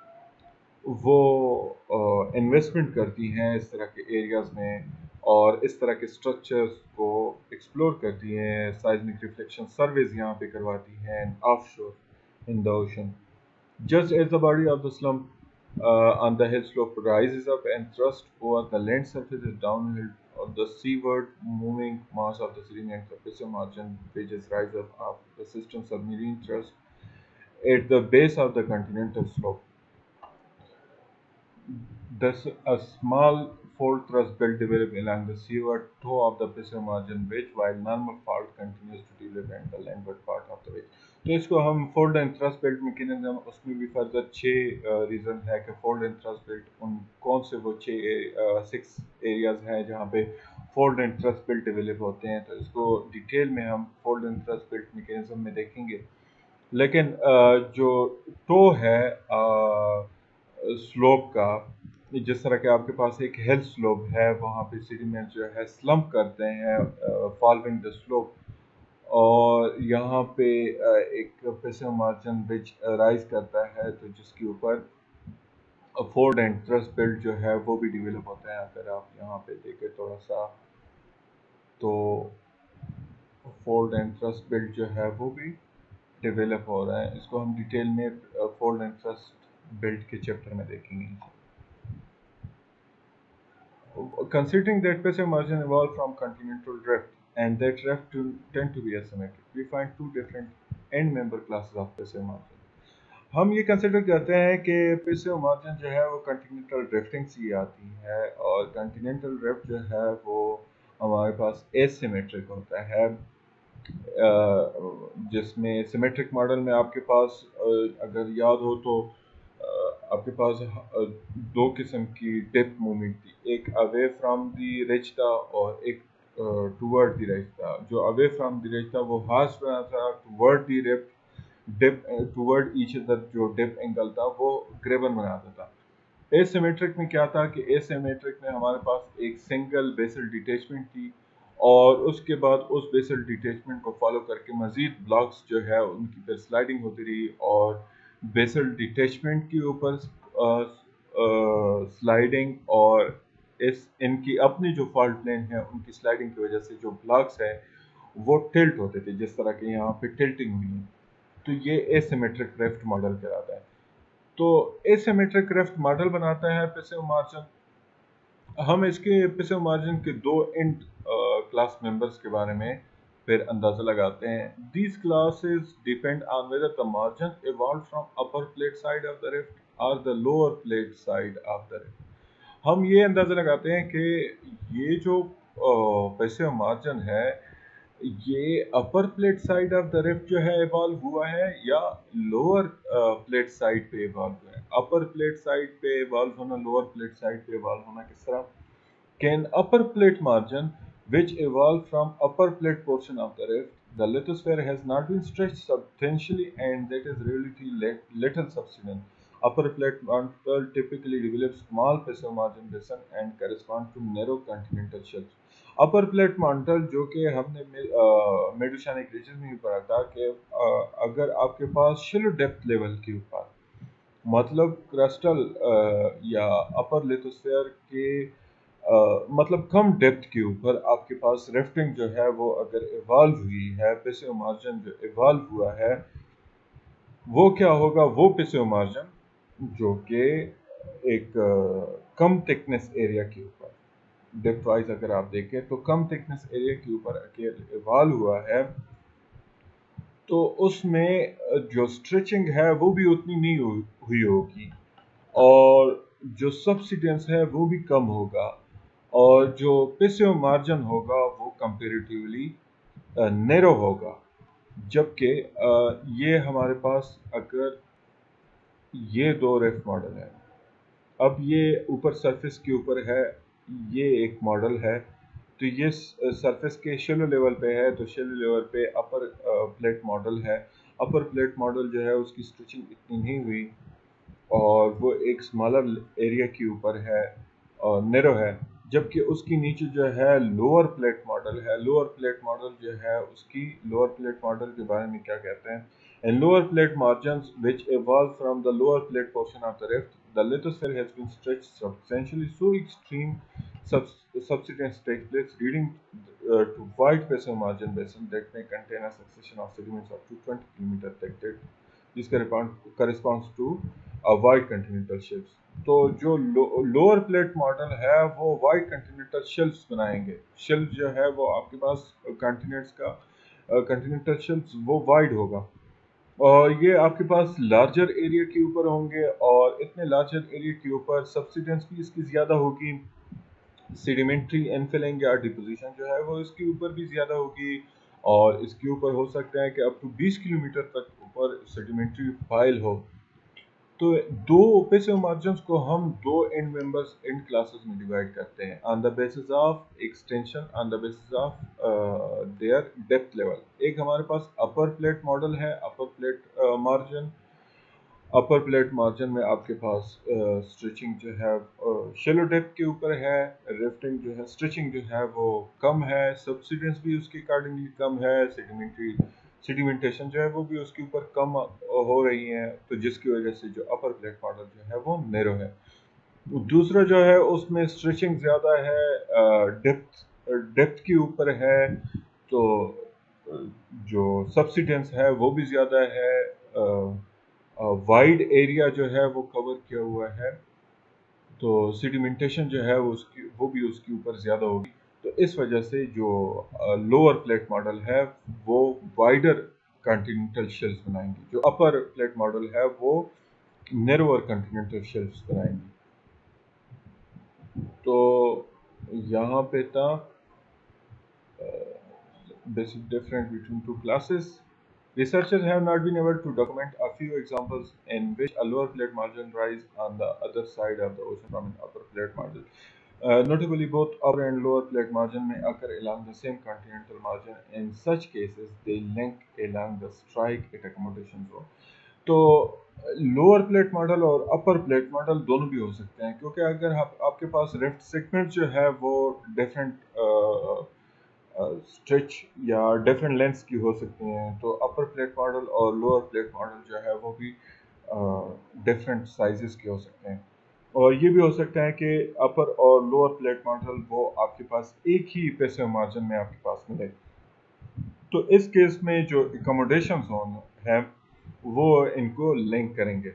वो इन्वेस्टमेंट uh, करती हैं इस तरह के एरियाज में, और इस तरह के स्ट्रक्चर्स को एक्सप्लोर करती हैं, साइज्मिक रिफ्लेक्शन सर्वेज यहाँ पे करवाती हैं offshore in the ocean. Just as the body of the slump uh, on the hill slope rises up and thrusts over the land surface is downhill, or the seaward moving mass of the sediment surface margin ridges rise up of the system submarine thrust at the base of the continental slope. Thus, a small fold thrust belt develops along the seaward toe of the passive margin wedge, while normal fault continues to develop in the landward part of the wedge. तो इसको हम fold and thrust belt mechanism, उसमें भी further छः reason है कि fold and thrust belt उन कौन से वो छः सिक्स एरियाज हैं जहाँ पे fold and thrust belt develop होते हैं। तो इसको डिटेल में हम fold and thrust belt mechanism में देखेंगे। लेकिन uh, जो टो है स्लोप का, जिस तरह के आपके पास एक हिल स्लोप है, वहाँ पे सेडिमेंट जो है स्लम्प करते हैं फॉलोइंग द स्लोप, और यहाँ पे एक पैसिव मार्जिन ब्रिज राइज करता है, तो जिसके ऊपर फोल्ड एंड थ्रस्ट बेल्ट जो है वो भी डेवलप होता है। अगर आप यहाँ पे देखें थोड़ा सा, तो फोल्ड एंड थ्रस्ट बेल्ट जो है वो भी डेवलप हो रहा है, इसको हम डिटेल में फोल्ड एंड थ्रस्ट बिल्ड के चैप्टर में देखेंगे। Considering that passive margin evolved from continental drift and that drift to, tend to be asymmetric, we find two different end member classes of passive margin. हम ये consider करते हैं कि passive margin जो है वो कंटिनेंटल ड्रिफ्टिंग से ही आती है, और कंटिनेंटल ड्रिफ्ट जो है वो हमारे पास एसिमेट्रिक होता है, जिसमें सिमेट्रिक मॉडल में आपके पास अगर याद हो तो आपके पास दो किस्म की डिप मूवमेंट थी, एक अवे फ्रॉम दी रिज था और एक टूवर्ड दी रिज था। जो अवे फ्रॉम दी रिज था वो हार्स बना था, toward the rift dip toward each other जो डिप एंगल था वो ग्रेबन बनाता था। एसिमेट्रिक में क्या था कि एसिमेट्रिक में हमारे पास एक सिंगल बेसल डिटेचमेंट थी, और उसके बाद उस बेसल डिटेचमेंट को फॉलो करके मजीद ब्लॉक्स जो है उनकी फिर स्लाइडिंग होती रही, और बेसल डिटेचमेंट के ऊपर स्लाइडिंग, और इस इनकी अपनी जो फॉल्ट प्लेन है उनकी स्लाइडिंग की वजह से जो ब्लॉक्स है वो टिल्ट होते थे, जिस तरह के यहाँ पे टिल्टिंग हुई है। तो ये एसिमेट्रिक ड्रिफ्ट मॉडल कहलाता है। तो एसिमेट्रिक ड्रिफ्ट मॉडल बनाता है पैसिव मार्जिन। हम इसके पैसिव मार्जिन के दो इंड क्लास मेंबर्स के बारे में फिर अंदाजा लगाते हैं। These classes depend on whether the margin evolved from upper plate side of the rift or the lower plate side of the rift. हम ये अंदाजा लगाते हैं कि ये जो पैसिव मार्जिन है ये upper plate side of the rift जो है इवॉल्व हुआ है या लोअर प्लेट साइड पे इवॉल्व हुआ है। अपर प्लेट साइड पे इवॉल्व होना, लोअर प्लेट साइड पे इवॉल्व होना किस तरह? Can upper plate margin which evolved from upper plate portion of the rift, the lithosphere has not been stretched substantially and that is relatively little subsidence. Upper plate mantle typically develops small passive margin basin and correspond to narrow continental shelves. Upper plate mantle जो कि हमने मेडोशैनिक reason में भी पढ़ा था कि अगर आपके पास शिलो डेप्थ लेवल के ऊपर, मतलब क्रस्टल या अपर लिथोस्फीयर के Uh, मतलब कम डेप्थ के ऊपर आपके पास रिफ्टिंग जो है वो अगर इवॉल्व हुई है, पैसिव मार्जिन जो इवॉल्व हुआ है वो क्या होगा? वो पैसिव मार्जिन जो कि एक uh, कम थिकनेस एरिया के ऊपर डेप्थ वाइज अगर आप देखें तो कम थिकनेस एरिया के ऊपर अगर इवॉल्व हुआ है तो उसमें जो स्ट्रेचिंग है वो भी उतनी नहीं हुई होगी, और जो सबसिडेंस है वो भी कम होगा, और जो पैसिव मार्जिन होगा वो कंपैरेटिवली नैरो होगा। जबकि ये हमारे पास अगर ये दो रिफ्ट मॉडल है, अब ये ऊपर सरफेस के ऊपर है, ये एक मॉडल है, तो ये सरफेस के शेलो लेवल पे है, तो शेलो लेवल पे अपर प्लेट मॉडल है। अपर प्लेट मॉडल जो है उसकी स्टिचिंग इतनी नहीं हुई और वो एक स्मॉलर एरिया के ऊपर है और नैरो है, जबकि उसकी नीचे जो है लोअर प्लेट मॉडल है। लोअर प्लेट मॉडल जो है उसकी लोअर प्लेट मॉडल के बारे में क्या कहते हैं? And lower plate margins which evolved from the lower plate portion of the rift, the lithosphere has been stretched substantially, so extreme sub subsidence takes place, leading uh, to wide passive margin basin that may contain a succession of sediments up to twenty kilometer thick, जिसका corresponds to wide continental shelves. तो जो lower plate model है वो wide continental shelves बनाएंगे। Shelf जो है वो आपके पास कंटिनेंट्स का कंटिनेंटल शेल्फ्स वो वाइड होगा, और ये आपके पास लार्जर एरिया के ऊपर होंगे, और इतने लार्जर एरिया के ऊपर सब्सिडेंस भी इसकी ज़्यादा होगी। सेडिमेंट्री इनफिलिंग या डिपोजिशन जो है वो इसके ऊपर भी ज़्यादा होगी, और इसके ऊपर हो सकता है कि अप टू बीस किलोमीटर तक ऊपर सेडिमेंट्री फाइल हो। तो दो पैसिव मार्जिन्स को हम दो एंड मेंबर्स एंड क्लासेस में डिवाइड करते हैं on the basis of extension, on the basis of their depth level. एक हमारे पास अपर प्लेट मॉडल है, upper plate margin. Upper plate margin में आपके पास स्ट्रेचिंग uh, जो है शेलो uh, डेप्थ के ऊपर है, रिफ्टिंग जो है स्ट्रेचिंग जो है वो कम है, सब्सिडेंस भी उसके अकॉर्डिंगली कम है, सेडिमेंट्री सेडिमेंटेशन जो है वो भी उसके ऊपर कम हो रही है, तो जिसकी वजह से जो अपर प्लेट मॉडल जो है वो नैरो है। दूसरा जो है उसमें स्ट्रेचिंग ज़्यादा है, डेप्थ डेप्थ के ऊपर है, तो जो सब्सिडेंस है वो भी ज़्यादा है, वाइड एरिया जो है वो कवर किया हुआ है, तो सेडिमेंटेशन जो है वो उसकी वो भी उसके ऊपर ज़्यादा होगी। तो इस वजह से जो लोअर प्लेट मॉडल है वो वाइडर कॉन्टिनेंटल शेल्फ बनाएंगे, जो अपर प्लेट मॉडल है वो नैरोअर कॉन्टिनेंटल शेल्फ बनाएंगे। तो यहाँ पे था basic difference between two classes. Researchers have not been able to document a few examples in which a lower plate margin rise on the other side of the ocean from an upper plate margin. Uh, notably, both upper and lower plate margin may occur along the same continental margin. In such cases, they link along the strike at accommodation zone. तो lower plate model और upper plate model दोनों भी हो सकते हैं, क्योंकि अगर आप, आपके पास रिफ्ट सेगमेंट जो है वो डिफरेंट स्ट्रेच या डिफरेंट लेंथ्स की हो सकती हैं, तो अपर प्लेट मॉडल और लोअर प्लेट मॉडल जो है वो भी डिफरेंट साइजेस के हो सकते हैं। और ये भी हो सकता है कि अपर और लोअर प्लेट मॉडल वो आपके पास एक ही पैसिव मार्जिन में आपके पास मिले। तो इस केस में जो एकोमोडेशन जोन है वो इनको लिंक करेंगे,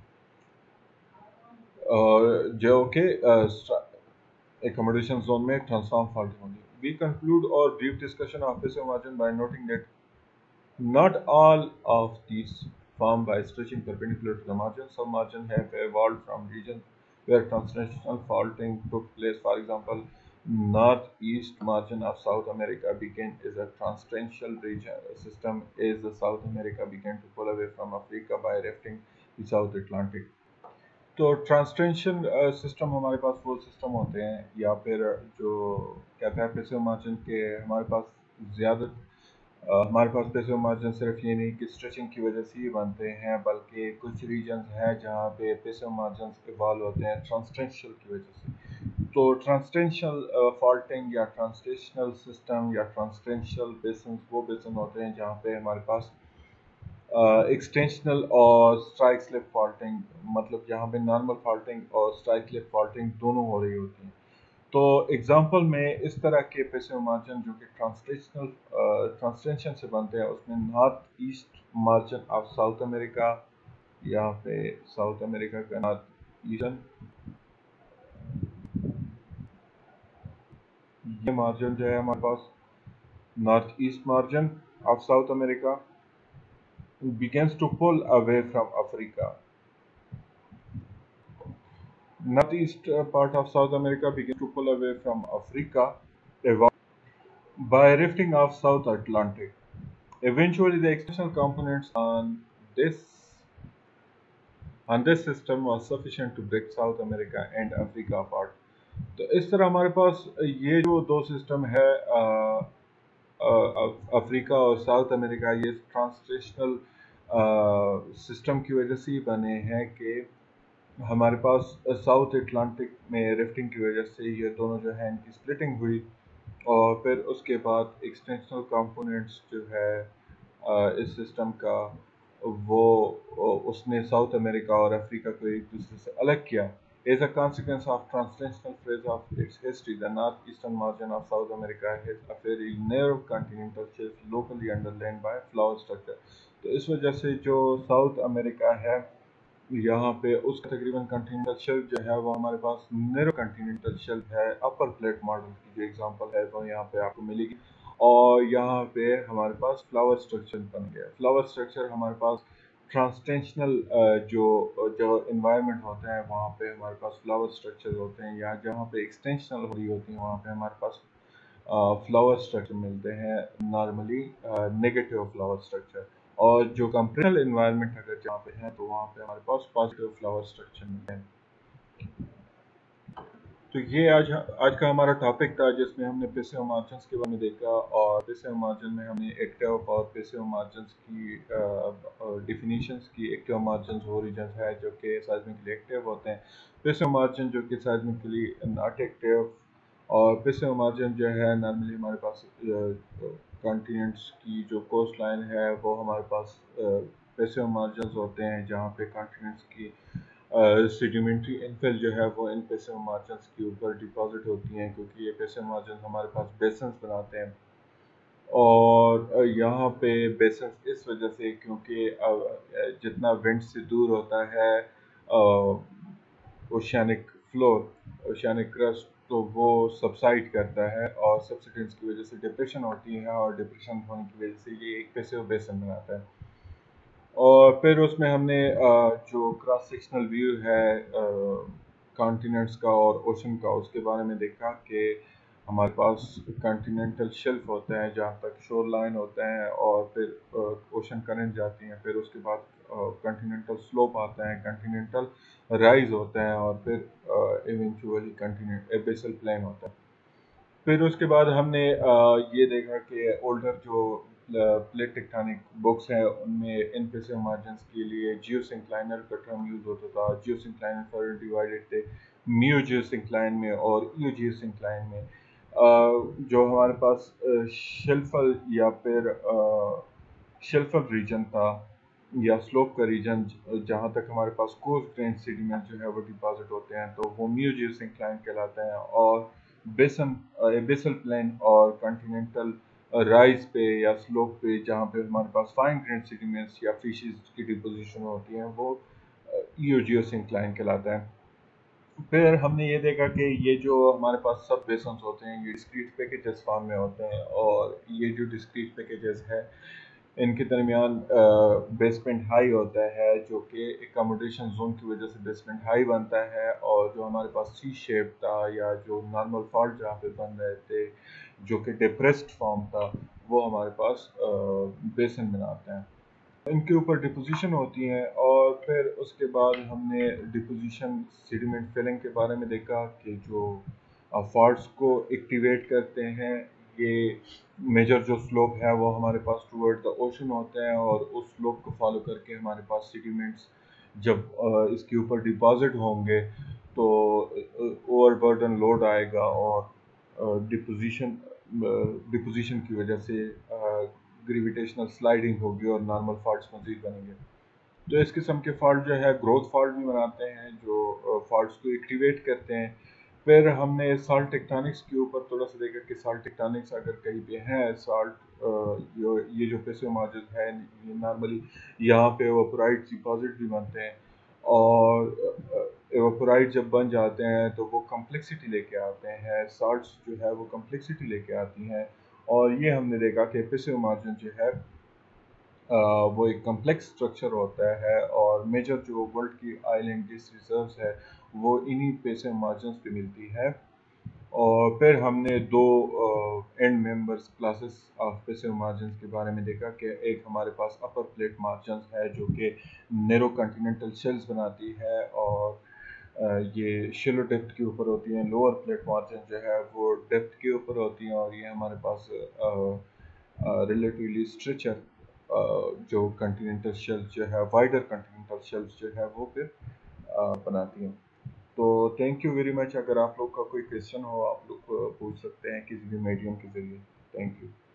और जो कि accommodation zone में transform fault होंगे. We conclude our brief discussion of passive margin by noting that not all of these form by stretching perpendicular to the margin. Some margins have evolved from regions where translational faulting took place. For example, northeast margin of South America began as a transtential region system as the South America began to pull away from Africa by rifting the South Atlantic. तो ट्रांसटेंशन system हमारे पास वो system होते हैं, या फिर जो कहते हैं पैसिव मार्जिन के हमारे पास ज़्यादा हमारे पास पैसिव मार्जिन सिर्फ ये नहीं कि स्ट्रेचिंग की वजह से ही बनते हैं, बल्कि कुछ रीजन्स हैं जहाँ पे पैसिव मार्जिन इवॉल्व होते हैं ट्रांसटेंशियल की वजह से। तो ट्रांसटेंशियल फॉल्टिंग या ट्रांसटेंशनल सिस्टम या ट्रांसटेंशियल बेसन वो बेसन होते हैं जहाँ पे हमारे पास एक्सटेंशनल और स्ट्राइक स्लिप फॉल्टिंग, मतलब यहाँ पे नॉर्मल फॉल्टिंग और स्ट्राइक स्लिप फॉल्टिंग दोनों हो रही होती हैं। तो एग्जांपल में इस तरह के पैसिव मार्जिन जो कि ट्रांसटेंशनल ट्रांसटेंशन से बनते हैं, उसमें north east margin of South America, यहाँ पे साउथ अमेरिका का नॉर्थ ईस्टर्न ये मार्जिन जो है हमारे पास north east margin of South America begins to pull away from Africa. Northeast part of South America begins to pull away from Africa by rifting off South Atlantic. Eventually, the extensional components on this on this system was sufficient to break South America and Africa apart. तो इस तरह हमारे पास ये जो दो system है Africa और South America, ये ट्रांसलेशनल सिस्टम की वजह से ही बने हैं कि हमारे पास साउथ अटलांटिक में रिफ्टिंग की वजह से ये दोनों जो है इनकी स्प्लिटिंग हुई, और फिर उसके बाद एक्सटेंशनल कंपोनेंट्स जो है इस सिस्टम का वो उसने साउथ अमेरिका और अफ्रीका को एक दूसरे से अलग किया। As a consequence of translational phase of its history, the northeastern margin of South America has a very narrow continental shelf locally underlain by flower structure. तो इस वजह से जो साउथ अमेरिका है यहाँ पे उसका तकरीबन कंटिनेंटल शेल्फ जो है वो हमारे पास नैरो कंटिनेंटल शेल्फ है। अपर प्लेट मॉडल की जो एग्जांपल है वो यहाँ पे आपको मिलेगी, और यहाँ पे हमारे पास फ्लावर स्ट्रक्चर बन गया। फ्लावर स्ट्रक्चर हमारे पास ट्रांसटेंशनल जो जो इन्वायरमेंट होता है वहाँ पे हमारे पास फ्लावर स्ट्रक्चर होते हैं, या जहाँ पे एक्सटेंशनल हो रही होती है वहाँ पे हमारे पास फ्लावर स्ट्रक्चर मिलते हैं, नॉर्मली नेगेटिव फ्लावर स्ट्रक्चर। और जो कंप्रेशनल इन्वायरमेंट अगर जहाँ पे है तो वहाँ पे हमारे पास पॉजिटिव फ्लावर स्ट्रक्चर मिलते हैं। तो ये आज आज का हमारा टॉपिक था, जिसमें हमने पैसिव मार्जिन्स के बारे में देखा, और पैसिव मार्जिन में हमने एक्टिव और पैसिव मार्जिन्स की डिफिनीशंस की। एक्टिव मार्जिन्स वो रीजन्स है जो कि साइज़मिकली एक्टिव होते हैं, पैसिव मार्जिन जो कि साइज़मिकली नॉट एक्टिव, और पैसिव मार्जिन जो है नॉर्मली हमारे पास कॉन्टिनेंट्स की जो कोस्ट लाइन है वो हमारे पास पैसिव मार्जिन्स होते हैं, जहाँ पे कॉन्टिनेंट्स की सेडिमेंट्री इनफिल जो है वो इन पैसिव मार्जिन्स के ऊपर डिपॉजिट होती हैं, क्योंकि ये पैसिव मार्जिन हमारे पास बेसन्स बनाते हैं। और यहाँ पे बेसन इस वजह से क्योंकि जितना विंड से दूर होता है ओशियानिक फ्लोर ओशियानिक क्रस्ट, तो वो सबसाइड करता है और सबसिडेंस की वजह से डिप्रेशन होती है और डिप्रेशन होने की वजह से ये एक पैसिव बेसन बनाता है। और फिर उसमें हमने जो क्रॉस सेक्शनल व्यू है कॉन्टिनेंट्स का और ओशन का, उसके बारे में देखा कि हमारे पास कॉन्टिनेंटल शेल्फ होता है जहाँ तक शोर लाइन होता है और फिर ओशन करंट जाती हैं, फिर उसके बाद कॉन्टिनेंटल स्लोप आता है, कॉन्टिनेंटल राइज होता है और फिर इवेंचुअली कॉन्टिनेंट एबेसल प्लेन होता है। फिर उसके बाद हमने ये देखा कि ओल्डर जो प्लेट टेक्टोनिक बुक्स हैं उनमें इनफेसिव मार्जिन्स के लिए जियोसिंक्लाइनर का टर्म यूज होता था। जियोसिंक्लाइनर फर्दर डिवाइडेड थे म्यू जियोसिंक्लाइन में और यू जियोसिंक्लाइन में। जो हमारे पास शेल्फल या फिर शेल्फल रीजन था या स्लोप का रीजन जहाँ तक हमारे पास कोर्स ग्रेन सेडिमेंट जो है वो डिपॉजिट होते हैं, तो वो म्यू जियोसिंक्लाइन कहलाते हैं। और बेसन एबेसल प्लेन और कॉन्टिनेंटल राइज पे या स्लोप पे जहाँ पे हमारे पास फाइन ग्रेन सेडिमेंट्स या फिशेस की डिपोजिशन होती है वो ईओ जियोसिंक्लाइन कहलाता है। फिर हमने ये देखा कि ये जो हमारे पास सब बेसन्स होते हैं ये डिस्क्रीट पैकेजेस फॉर्म में होते हैं, और ये जो डिस्क्रीट पैकेजेस है इनके दरमियान बेसमेंट हाई होता है जो कि एकोमोडेशन जोन की वजह से बेसमेंट हाई बनता है। और जो हमारे पास सी शेप था या जो नॉर्मल फॉल्ट जहाँ पे बन रहे थे जो कि डिप्रेस्ड फॉर्म था वो हमारे पास बेसन बनाते हैं, इनके ऊपर डिपोजिशन होती हैं। और फिर उसके बाद हमने डिपोजिशन सेडिमेंट फिलिंग के बारे में देखा कि जो फॉल्ट्स को एक्टिवेट करते हैं ये मेजर जो स्लोप है वो हमारे पास टूवर्ड द ओशन होते हैं, और उस स्लोप को फॉलो करके हमारे पास सेडिमेंट्स जब इसके ऊपर डिपॉजिट होंगे तो ओवरबर्डन लोड आएगा और डिपोजिशन डिपोजिशन की वजह से ग्रेविटेशनल स्लाइडिंग होगी और नॉर्मल फॉल्ट्स मजीद बनेंगे। तो इस किस्म के फॉल्ट जो है ग्रोथ फॉल्ट भी बनाते हैं जो फॉल्ट्स को एक्टिवेट करते हैं। फिर हमने सॉल्ट टेक्टोनिक्स के ऊपर थोड़ा सा देखा कि सॉल्ट टेक्टोनिक्स अगर कहीं पे है सॉल्ट जो ये जो पैसिव मार्जिन है ये नॉर्मली यहाँ पे एवापोराइट डिपॉजिट भी बनते हैं, और एवापोराइट जब बन जाते हैं तो वो कम्प्लेक्सिटी लेके आते हैं, सॉल्ट्स जो है वो कम्प्लेक्सिटी लेके आती हैं। और ये हमने देखा कि पैसिव मार्जिन जो है वो एक कम्प्लेक्स स्ट्रक्चर होता है, और मेजर जो वर्ल्ड की ऑयल एंड गैस रिजर्व्स है वो इन्हीं पैसिव मार्जिन पे मिलती है। और फिर हमने दो end members classes of passive margin के बारे में देखा कि एक हमारे पास अपर प्लेट मार्जिन है जो कि नैरो कॉन्टिनेंटल शेल्स बनाती है और uh, ये शेलो डेप्थ के ऊपर होती हैं। लोअर प्लेट मार्जिन जो है वो डेप्थ के ऊपर होती हैं, और ये हमारे पास रिलेटिवली स्ट्रेचर जो कॉन्टिनेंटल शेल्फ जो है वाइडर कॉन्टिनेंटल शेल्फ जो है वो फिर बनाती हैं। तो थैंक यू वेरी मच। अगर आप लोग का कोई क्वेश्चन हो आप लोग पूछ सकते हैं किसी भी मीडियम के जरिए। Thank you.